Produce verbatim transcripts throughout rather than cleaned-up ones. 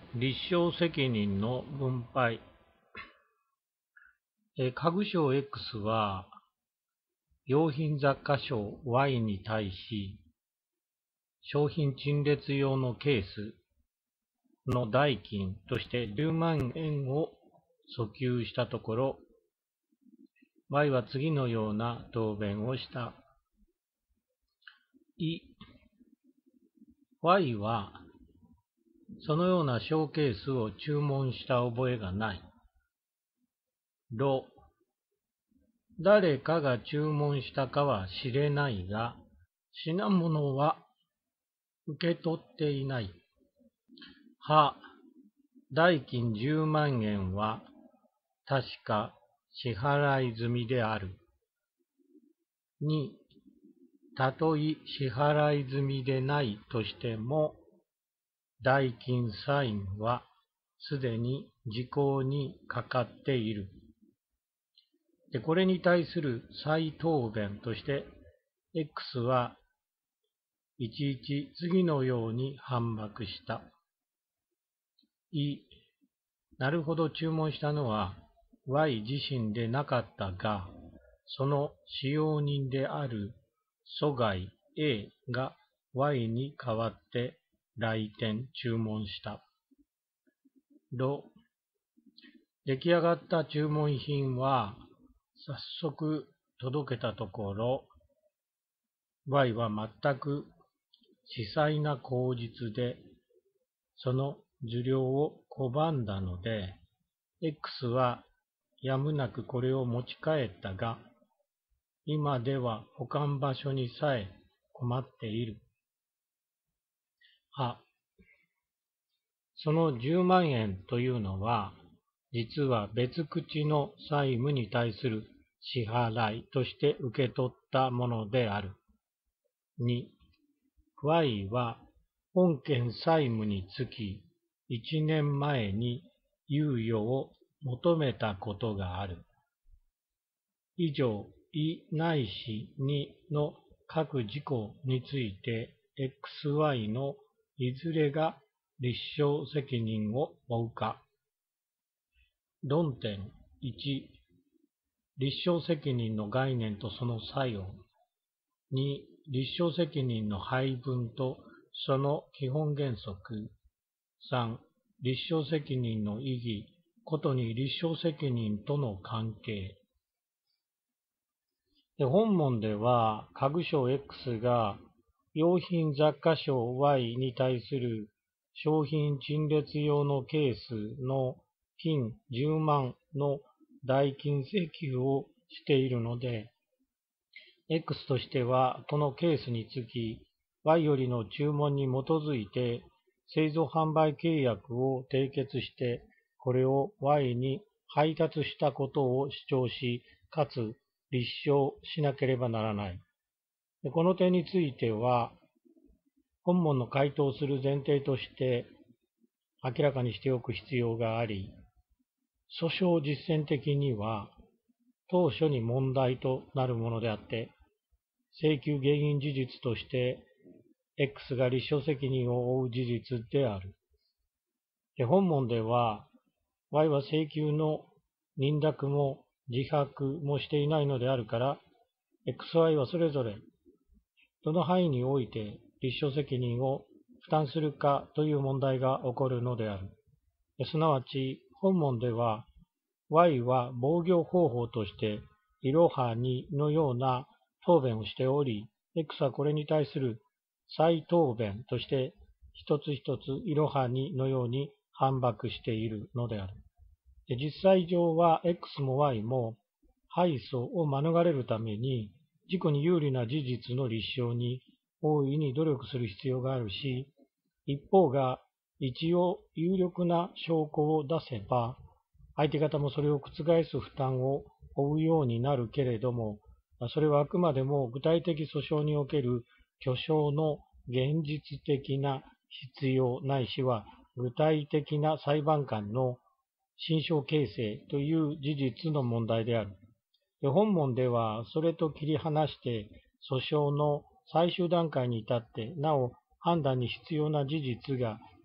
立証責任の分配。家具商 X は、用品雑貨商 Y に対し、商品陳列用のケースの代金としてじゅうまんえんを訴求したところ、Y は次のような答弁をした。い、Y は、そのようなショーケースを注文した覚えがない。ろ、誰かが注文したかは知れないが、品物は受け取っていない。は、代金じゅうまんえんは確か支払い済みである。に、たとえ支払い済みでないとしても、代金サインはすでに時効にかかっている。で、これに対する再答弁として、X はいちいち次のように反駁した。い、なるほど注文したのは Y 自身でなかったが、その使用人である阻害 A が Y に代わって来店注文した。ろ、出来上がった注文品は早速届けたところ、Y は全く仔細な口実でその受領を拒んだので、X はやむなくこれを持ち帰ったが、今では保管場所にさえ困っている。は、そのじゅうまんえんというのは、実は別口の債務に対する支払いとして受け取ったものである。に、Y は本件債務につきいちねんまえに猶予を求めたことがある。以上、いないしにの各事項について エックスワイ のいずれが立証責任を負うか。論点いち、立証責任の概念とその作用。に、立証責任の配分とその基本原則。さん、立証責任の意義、ことに立証責任との関係。で、本文では、家具商 X が用品雑貨商 Y に対する商品陳列用のケースの金じゅうまんの代金請求をしているので、X としてはこのケースにつき Y よりの注文に基づいて製造販売契約を締結して、これを Y に配達したことを主張し、かつ立証しなければならない。この点については、本文の回答する前提として明らかにしておく必要があり、訴訟実践的には当初に問題となるものであって、請求原因事実として X が立証責任を負う事実である。で、本文では Y は請求の認諾も自白もしていないのであるから、エックスワイ はそれぞれどの範囲において立証責任を負担するかという問題が起こるのである。すなわち、本文では Y は防御方法としていろはにのような答弁をしており、X はこれに対する再答弁として一つ一ついろはにのように反駁しているのである。で、実際上は X も Y も敗訴を免れるために自己に有利な事実の立証に大いに努力する必要があるし、一方が一応有力な証拠を出せば、相手方もそれを覆す負担を負うようになるけれども、それはあくまでも具体的訴訟における巨匠の現実的な必要ないしは具体的な裁判官の心証形成という事実の問題である。で、本文ではそれと切り離して訴訟の最終段階に至ってなお判断に必要な事実が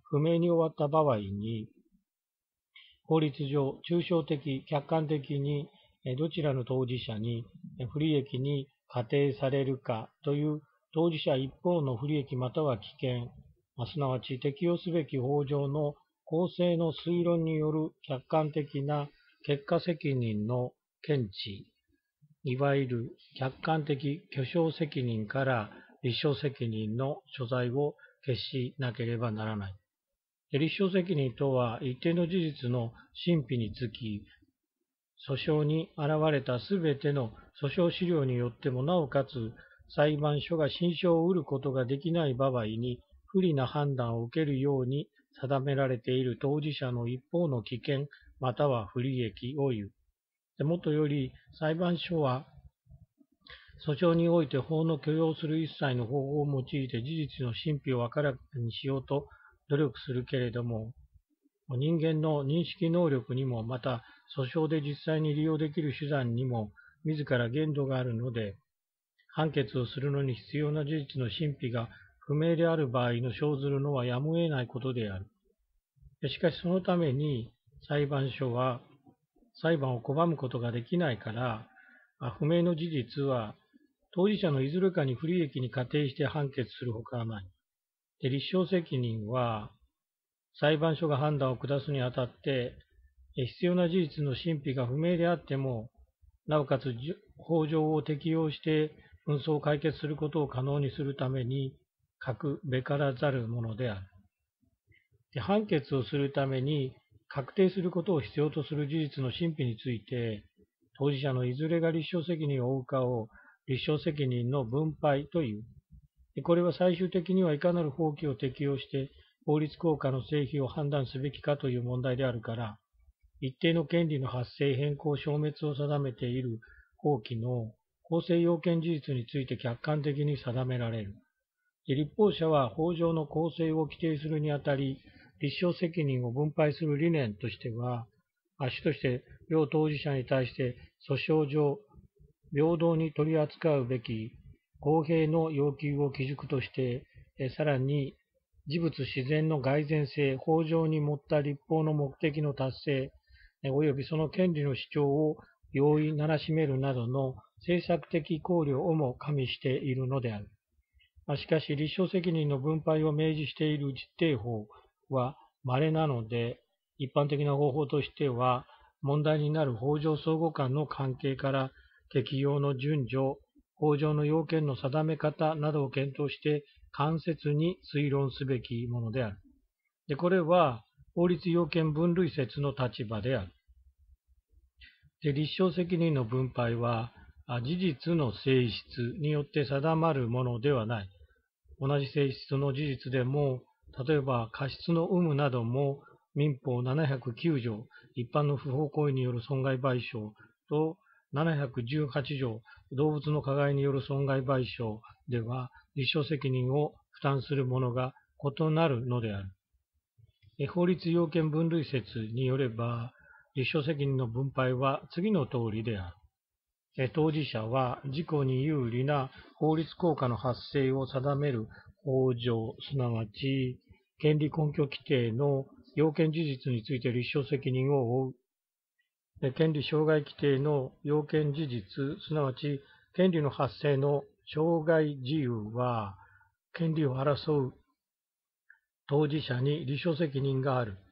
不明に終わった場合に、法律上、抽象的、客観的にどちらの当事者に不利益に仮定されるかという当事者一方の不利益または危険、すなわち適用すべき法上の公正の推論による客観的な結果責任の見地、いわゆる客観的虚証責任から立証責任の所在を決しなければならない。立証責任とは、一定の事実の真否につき、訴訟に現れたすべての訴訟資料によっても、なおかつ裁判所が信証を得ることができない場合に、不利な判断を受けるように定められている当事者の一方の危険または不利益を言う。でもとより、裁判所は、訴訟において法の許容する一切の方法を用いて事実の真否を明らかにしようと努力するけれども、人間の認識能力にも、また訴訟で実際に利用できる手段にも、自ら限度があるので、判決をするのに必要な事実の真否が不明である場合の生ずるのはやむを得ないことである。しかしそのために裁判所は裁判を拒むことができないから、不明の事実は当事者のいずれかに不利益に仮定して判決するほかはない。で、立証責任は、裁判所が判断を下すにあたって、必要な事実の真否が不明であっても、なおかつ法上を適用して紛争を解決することを可能にするために、書くべからざるものである。で、判決をするために、確定することを必要とする事実の真否について、当事者のいずれが立証責任を負うかを立証責任の分配という。これは最終的にはいかなる法規を適用して法律効果の成否を判断すべきかという問題であるから、一定の権利の発生、変更、消滅を定めている法規の構成要件事実について客観的に定められる。立法者は法上の構成を規定するにあたり、立証責任を分配する理念としては、主として両当事者に対して訴訟上、平等に取り扱うべき公平の要求を基軸として、さらに事物自然の蓋然性、法上に持った立法の目的の達成、及びその権利の主張を容易ならしめるなどの政策的考慮をも加味しているのである。しかし、立証責任の分配を明示している実定法は稀なので、一般的な方法としては、問題になる法上相互間の関係から適用の順序、法上の要件の定め方などを検討して間接に推論すべきものである。で、これは法律要件分類説の立場である。で、立証責任の分配は事実の性質によって定まるものではない。同じ性質の事実でも、例えば過失の有無なども民法ななひゃくきゅう条、一般の不法行為による損害賠償とななひゃくじゅうはち条、動物の加害による損害賠償では、立証責任を負担するものが異なるのである。法律要件分類説によれば、立証責任の分配は次の通りである。当事者は自己に有利な法律効果の発生を定める法条、すなわち権利根拠規定の要件事実について立証責任を負う。権利障害規定の要件事実、すなわち権利の発生の障害事由は、権利を争う当事者に立証責任がある。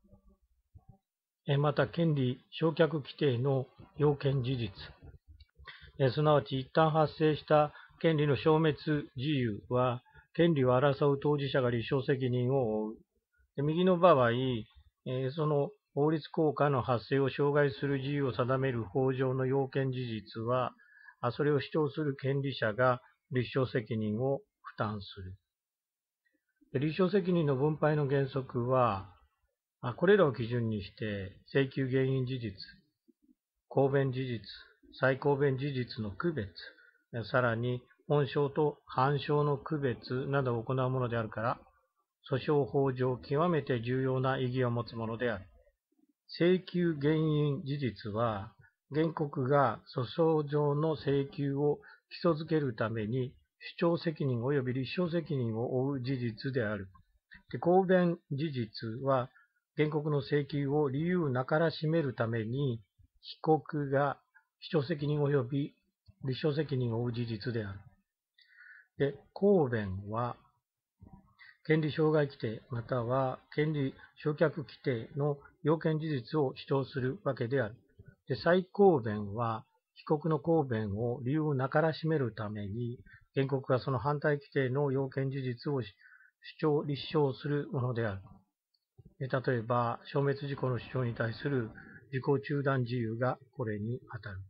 また、権利償却規定の要件事実、すなわち一旦発生した権利の消滅事由は、権利を争う当事者が立証責任を負う。右の場合、その法律効果の発生を障害する事由を定める法上の要件事実は、それを主張する権利者が立証責任を負担する。立証責任の分配の原則は、これらを基準にして、請求原因事実、公弁事実、再公弁事実の区別、さらに本証と反証の区別などを行うものであるから、訴訟法上極めて重要な意義を持つものである。請求原因事実は、原告が訴訟上の請求を基礎づけるために主張責任及び立証責任を負う事実である。 で、公弁事実は、原告の請求を理由なからしめるために、被告が主張責任及び立証責任を負う事実である。で、公弁は、権利障害規定または権利償却規定の要件事実を主張するわけである。で、再公弁は、被告の公弁を理由なからしめるために、原告がその反対規定の要件事実を主張、立証するものである。で、例えば、消滅事故の主張に対する事項中断事由がこれに当たる。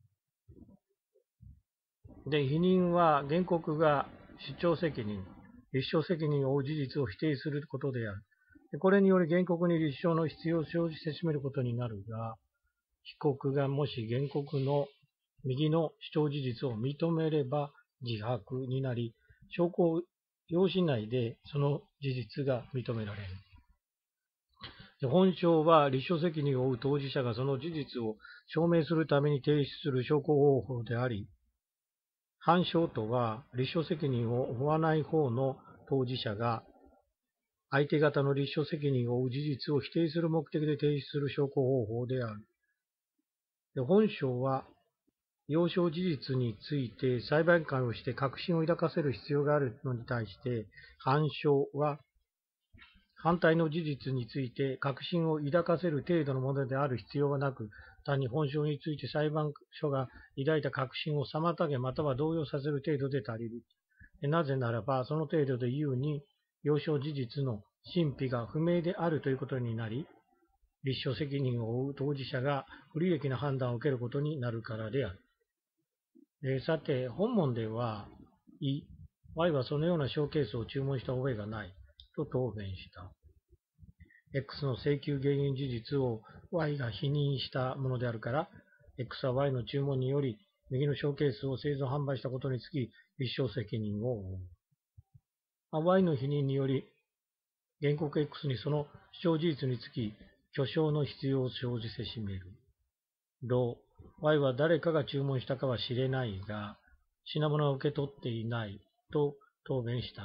で、否認は原告が主張責任、立証責任を負う事実を否定することである。で、これにより原告に立証の必要を生じてしめることになるが、被告がもし原告の右の主張事実を認めれば自白になり、証拠要旨内でその事実が認められる。で、本証は立証責任を負う当事者がその事実を証明するために提出する証拠方法であり、反証とは立証責任を負わない方の当事者が相手方の立証責任を負う事実を否定する目的で提出する証拠方法である。で、本証は要証事実について裁判官をして確信を抱かせる必要があるのに対して、反証は反対の事実について確信を抱かせる程度のものである必要はなく、単に本証について裁判所が抱いた確信を妨げまたは動揺させる程度で足りる。なぜならば、その程度で言うに、要証事実の真否が不明であるということになり、立証責任を負う当事者が不利益な判断を受けることになるからである。えー、さて、本文では、い、Y はそのような小ケースを注文した覚えがないと答弁した。X の請求原因事実を Y が否認したものであるから、X は Y の注文により、右の小ケースを製造販売したことにつき、立証責任を負う。Y の否認により、原告 X にその主張事実につき、虚証の必要を生じせしめる。ロー、Y は誰かが注文したかは知れないが、品物は受け取っていないと答弁した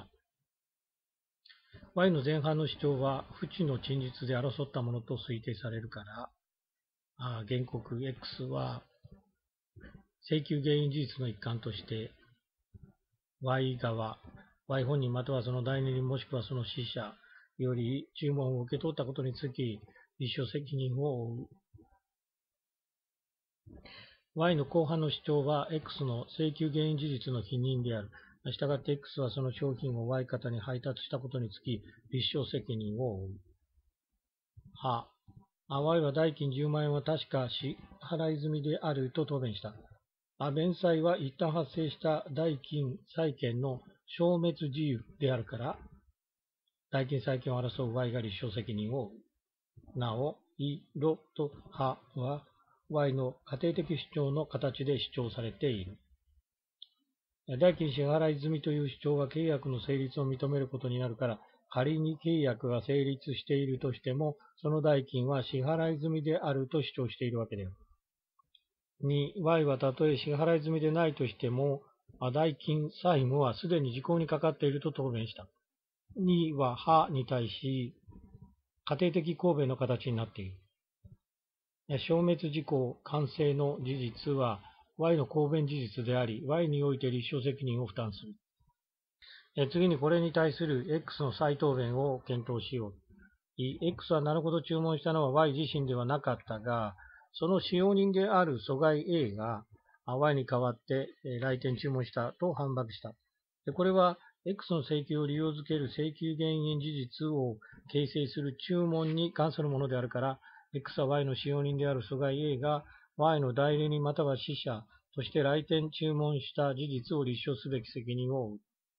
。Y の前半の主張は、不知の陳述で争ったものと推定されるから、あ原告 X は、請求原因事実の一環として、Y 側、Y 本人またはその代理人もしくはその使者より注文を受け取ったことにつき、立証責任を負う。Y の後半の主張は X の請求原因事実の否認である。したがって X はその商品を Y 方に配達したことにつき、立証責任を負う。は、Y は代金じゅうまんえんは確か支払い済みであると答弁した。弁済は一旦発生した代金債権の消滅事由であるから、代金債権を争う Y が立証責任を負う。なお、い、ろとはは、Y の家庭的主張の形で主張されている。代金支払い済みという主張は契約の成立を認めることになるから、仮に契約が成立しているとしても、その代金は支払い済みであると主張しているわけである。に、Y はたとえ支払い済みでないとしても、代金債務はすでに時効にかかっていると答弁した。には、はに対し、家庭的公弁の形になっている。消滅事項完成の事実は Y の公弁事実であり、Y において立証責任を負担する。次にこれに対する X の再答弁を検討しよう。X はなるほど注文したのは Y 自身ではなかったが、その使用人である阻害 A が Y に代わって来店注文したと反駁した。これは X の請求を利用づける請求原因事実を形成する注文に関するものであるから、X は Y の使用人である阻害 A が Y の代理人または使者として来店注文した事実を立証すべき責任を負う。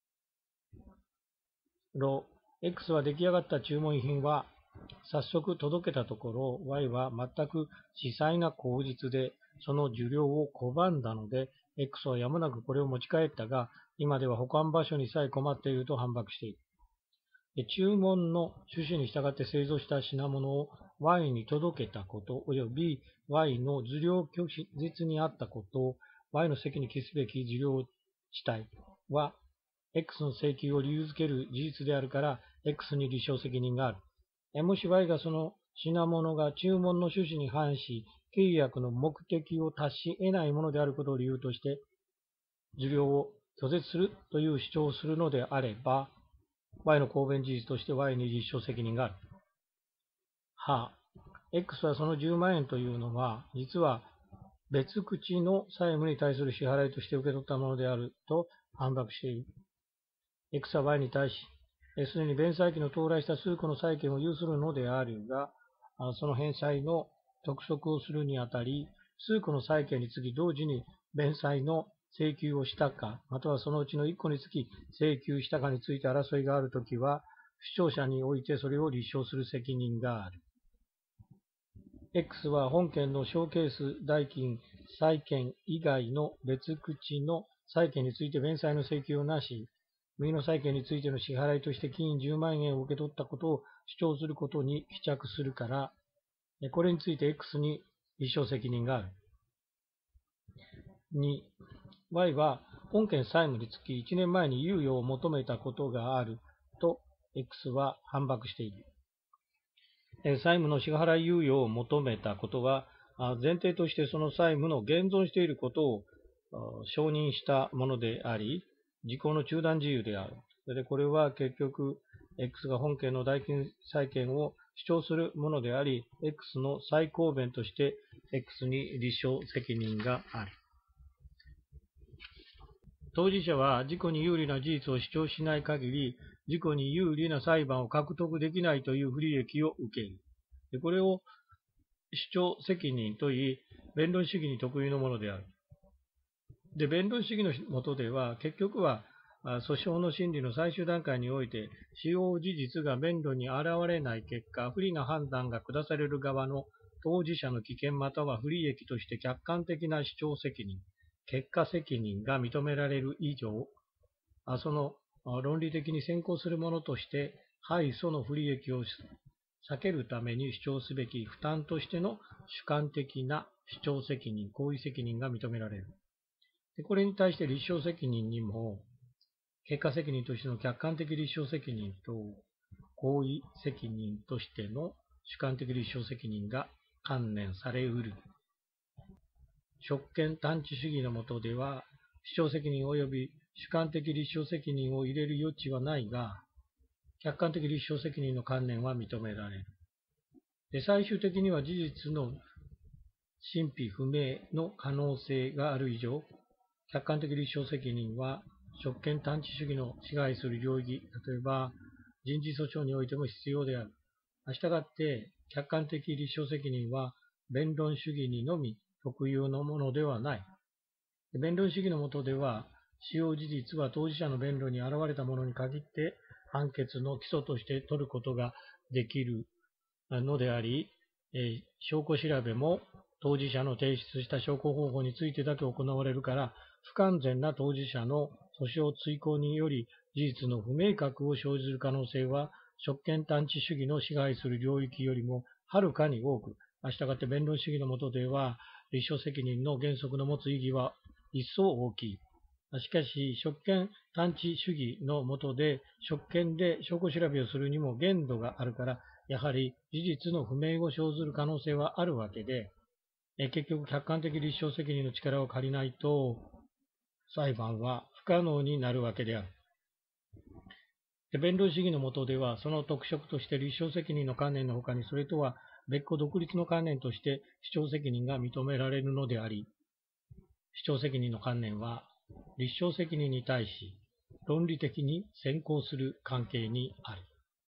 ロ、X は出来上がった注文品は早速届けたところ、Y は全く仔細な口実でその受領を拒んだので、X はやむなくこれを持ち帰ったが、今では保管場所にさえ困っていると反駁している。注文の趣旨に従って製造した品物を Y に届けたこと及び Y の受領拒絶にあったことを Y の責に帰すべき受領地帯は X の請求を理由づける事実であるから X に立証責任がある。もし Y がその品物が注文の趣旨に反し、契約の目的を達し得ないものであることを理由として、受領を拒絶するという主張をするのであれば、Y の公弁事実として Y に立証責任がある。は、X はそのじゅうまんえんというのは、実は別口の債務に対する支払いとして受け取ったものであると反駁している。X は Y に対し、すでに弁済期の到来した数個の債権を有するのであるが、その返済の督促をするにあたり、数個の債権につき同時に弁済の請求をしたか、またはそのうちのいっこにつき請求したかについて争いがあるときは、主張者においてそれを立証する責任がある。X は本件の小ケース代金債権以外の別口の債権について弁済の請求をなし、右の債権についての支払いとして金じゅうまんえんを受け取ったことを主張することに帰着するから、これについて X に立証責任がある。に、Y は本件債務につきいちねんまえに猶予を求めたことがあると X は反駁している。債務の支払い猶予を求めたことは、前提としてその債務の現存していることを承認したものであり、時効の中断事由である。で、これは結局、X が本件の代金債権を主張するものであり、X の再公弁として X に立証責任がある。当事者は自己に有利な事実を主張しない限り、自己に有利な裁判を獲得できないという不利益を受ける。で、これを主張責任といい、弁論主義に特有のものである。で、弁論主義の下では、結局は、訴訟の審理の最終段階において、使用事実が弁論に現れない結果、不利な判断が下される側の当事者の危険または不利益として客観的な主張責任、結果責任が認められる以上、その論理的に先行するものとして、敗訴の不利益を避けるために主張すべき負担としての主観的な主張責任、行為責任が認められる。で、これに対して立証責任にも、結果責任としての客観的立証責任と行為責任としての主観的立証責任が観念されうる。職権探知主義の下では、主張責任及び主観的立証責任を入れる余地はないが、客観的立証責任の観念は認められる。で、最終的には事実の真否不明の可能性がある以上、客観的立証責任は職権探知主義の支配する領域、例えば人事訴訟においても必要である。したがって、客観的立証責任は弁論主義にのみ特有のものではない。弁論主義の下では、使用事実は当事者の弁論に現れたものに限って判決の基礎として取ることができるのであり、証拠調べも当事者の提出した証拠方法についてだけ行われるから、不完全な当事者の訴訟追考により事実の不明確を生じる可能性は、職権探知主義の支配する領域よりもはるかに多く、したがって弁論主義の下では、立証責任の原則の持つ意義は一層大きい。しかし、職権探知主義の下で、職権で証拠調べをするにも限度があるから、やはり事実の不明を生ずる可能性はあるわけで、結局客観的立証責任の力を借りないと、裁判は不可能になるわけである。弁論主義の下では、その特色として立証責任の観念のほかに、それとは別個独立の観念として主張責任が認められるのであり、主張責任の観念は立証責任に対し論理的に先行する関係にある。